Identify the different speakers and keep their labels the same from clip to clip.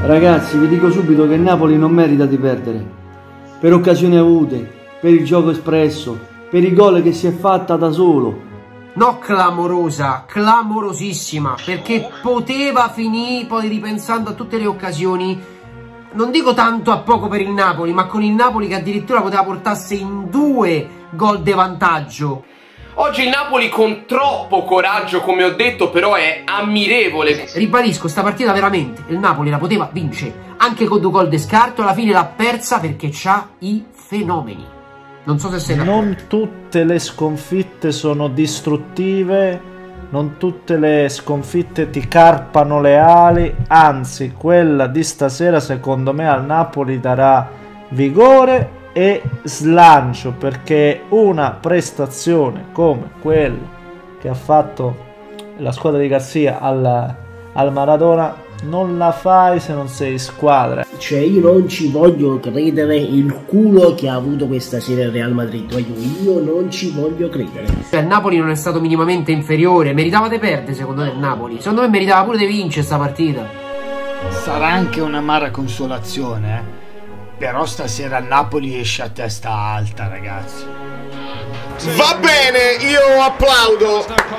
Speaker 1: Ragazzi, vi dico subito che il Napoli non merita di perdere. Per occasioni avute, per il gioco espresso, per i gol che si è fatta da solo.
Speaker 2: No, clamorosa, clamorosissima, perché poteva finire, poi ripensando a tutte le occasioni, non dico tanto a poco per il Napoli, ma con il Napoli che addirittura poteva portarsi in 2 gol di vantaggio.
Speaker 3: Oggi il Napoli con troppo coraggio, come ho detto, però è ammirevole.
Speaker 2: Ribadisco, sta partita veramente il Napoli la poteva vincere, anche con 2 gol di scarto, alla fine l'ha persa perché c'ha i fenomeni. Non so se sei d'accordo.
Speaker 4: Non tutte le sconfitte sono distruttive, non tutte le sconfitte ti carpano le ali, anzi quella di stasera secondo me al Napoli darà vigore e slancio, perché una prestazione come quella che ha fatto la squadra di Garzia al Maradona non la fai se non sei squadra.
Speaker 5: Cioè io non ci voglio credere il culo che ha avuto questa sera il Real Madrid, io non ci voglio credere.
Speaker 2: Il Napoli non è stato minimamente inferiore, meritava di perdere secondo me il Napoli, secondo me meritava pure di vincere sta partita.
Speaker 6: Sarà anche un'amara consolazione, però stasera il Napoli esce a testa alta, ragazzi.
Speaker 7: Va bene, io applaudo,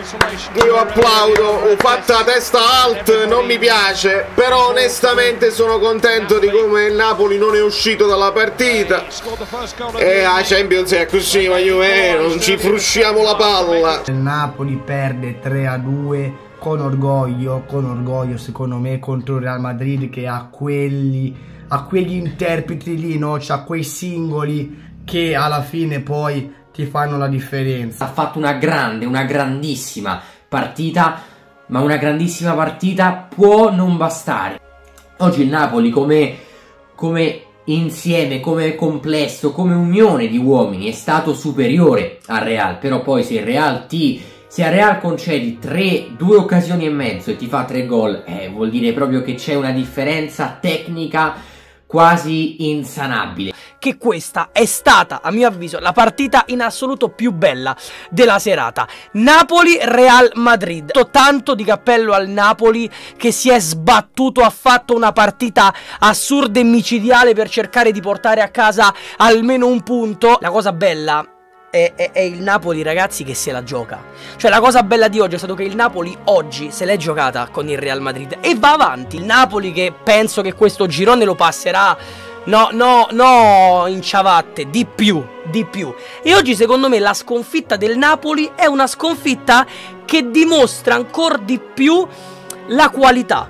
Speaker 7: ho fatto la testa alta, non mi piace, però onestamente sono contento di come il Napoli non è uscito dalla partita. E la Champions è così, ma non ci frusciamo la palla.
Speaker 8: Il Napoli perde 3-2 con orgoglio secondo me contro il Real Madrid, che ha quegli interpreti lì, no? C'ha quei singoli che alla fine poi ti fanno la differenza.
Speaker 9: Ha fatto una grandissima partita, ma una grandissima partita può non bastare. Oggi il Napoli come insieme, come complesso, come unione di uomini è stato superiore al Real, però poi se al Real concedi 2 occasioni e mezzo e ti fa 3 gol, vuol dire proprio che c'è una differenza tecnica quasi insanabile.
Speaker 10: Che questa è stata, a mio avviso, la partita in assoluto più bella della serata. Napoli-Real Madrid. Tanto di cappello al Napoli che si è sbattuto, ha fatto una partita assurda e micidiale per cercare di portare a casa almeno un punto. La cosa bella è il Napoli, ragazzi, che se la gioca. Cioè la cosa bella di oggi è stato che il Napoli oggi se l'è giocata con il Real Madrid e va avanti. Il Napoli che penso che questo girone lo passerà, no in ciabatte, di più. E oggi secondo me la sconfitta del Napoli è una sconfitta che dimostra ancora di più la qualità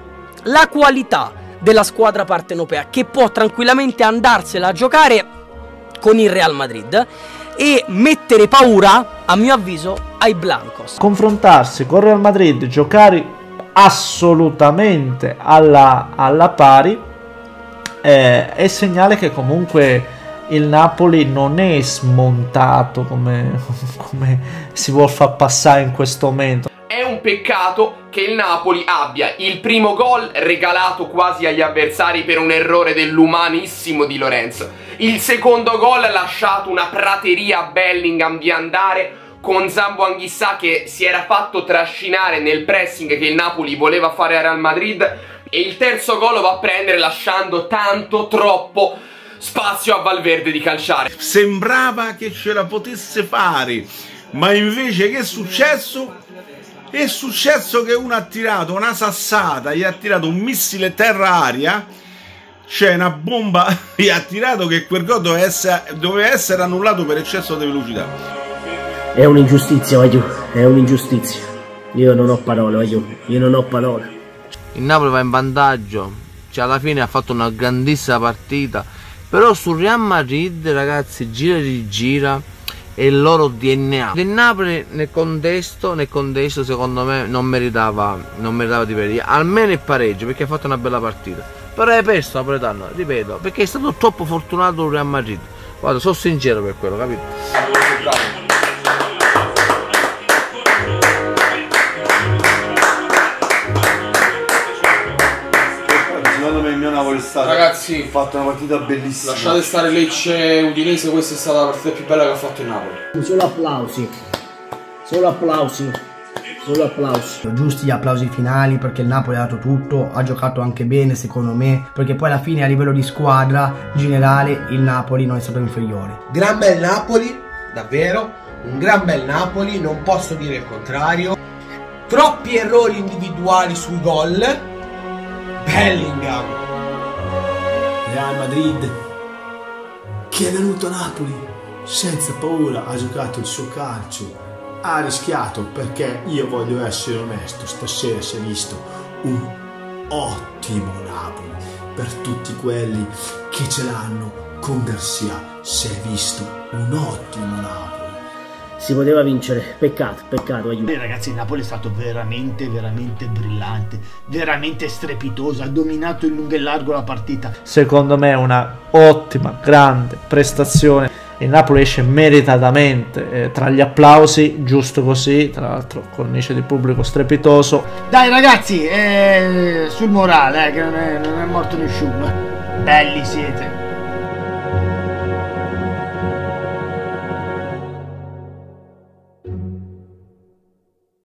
Speaker 10: della squadra partenopea, che può tranquillamente andarsela a giocare con il Real Madrid e mettere paura, a mio avviso, ai blancos.
Speaker 4: Confrontarsi con Real Madrid, giocare assolutamente alla pari, è segnale che comunque il Napoli non è smontato come si vuol far passare in questo momento.
Speaker 3: È un peccato che il Napoli abbia il primo gol regalato quasi agli avversari per un errore dell'umanissimo Di Lorenzo, il secondo gol lasciato una prateria a Bellingham di andare con Zambo Anguissà che si era fatto trascinare nel pressing che il Napoli voleva fare a Real Madrid, e il terzo gol lo va a prendere lasciando troppo spazio a Valverde di calciare.
Speaker 7: Sembrava che ce la potesse fare, ma invece che è successo? È successo che uno ha tirato una sassata, gli ha tirato un missile terra-aria, c'è una bomba, gli ha tirato che quel gol doveva essere annullato per eccesso di velocità.
Speaker 5: È un'ingiustizia, Vagliù, è un'ingiustizia. Io non ho parole, Vagliù, io non ho parole.
Speaker 11: Il Napoli va in vantaggio, cioè alla fine ha fatto una grandissima partita, però sul Real Madrid, ragazzi, gira e rigira, è il loro DNA. Il Napoli nel contesto secondo me non meritava di perdere, almeno il pareggio, perché ha fatto una bella partita, però hai perso Napoletano, ripeto, perché è stato troppo fortunato il Real Madrid. Guarda, sono sincero per quello, capito?
Speaker 3: Bravo. Ragazzi,
Speaker 12: ha fatto una partita bellissima.
Speaker 3: Lasciate stare Lecce Udinese, questa è stata la partita più bella che ha fatto il Napoli.
Speaker 5: Solo applausi. Solo applausi.
Speaker 8: Giusti gli applausi finali perché il Napoli ha dato tutto, ha giocato anche bene secondo me, perché poi alla fine a livello di squadra in generale il Napoli non è stato inferiore.
Speaker 2: Gran bel Napoli, davvero, un gran bel Napoli, non posso dire il contrario. Troppi errori individuali sui gol. Bellingham.
Speaker 12: Real Madrid, che è venuto a Napoli senza paura, ha giocato il suo calcio, ha rischiato, perché io voglio essere onesto, stasera si è visto un ottimo Napoli. Per tutti quelli che ce l'hanno con Garcia si è visto un ottimo Napoli.
Speaker 5: Si poteva vincere, peccato, aiuto.
Speaker 6: Ragazzi, il Napoli è stato veramente brillante, veramente strepitoso, ha dominato in lungo e largo la partita.
Speaker 4: Secondo me una ottima, grande prestazione. Il Napoli esce meritatamente tra gli applausi, giusto così, tra l'altro cornice di pubblico strepitoso.
Speaker 6: Dai ragazzi, sul morale, che non è morto nessuno. Belli siete.